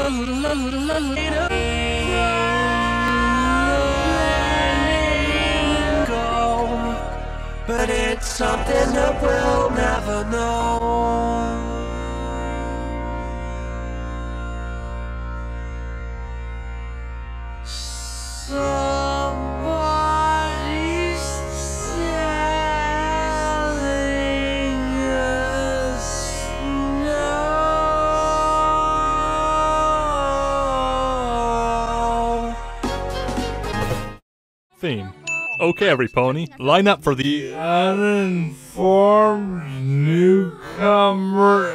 But it's something that we'll never know. Somebody's telling us no. Theme. Okay, every pony, line up for the uninformed newcomer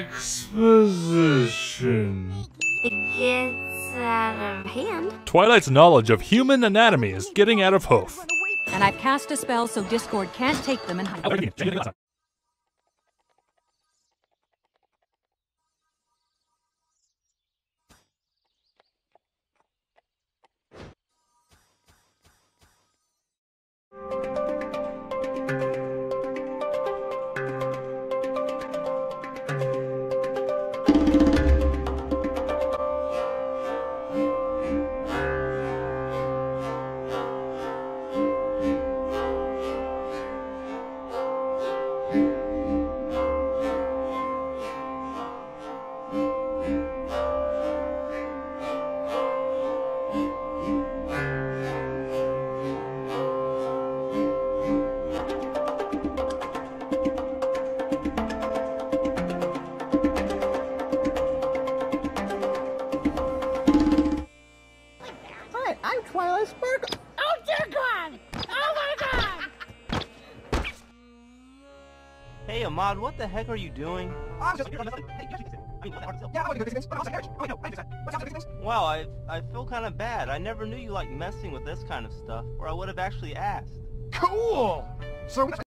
exposition. It gets out of hand. Twilight's knowledge of human anatomy is getting out of hoof. And I've cast a spell so Discord can't take them and hide. I'm Twilight Sparkle. Oh dear God! Oh my God! Hey Ahmad, what the heck are you doing? I'm just Wow, I feel kind of bad. I never knew you liked messing with this kind of stuff, or I would have actually asked. Cool! So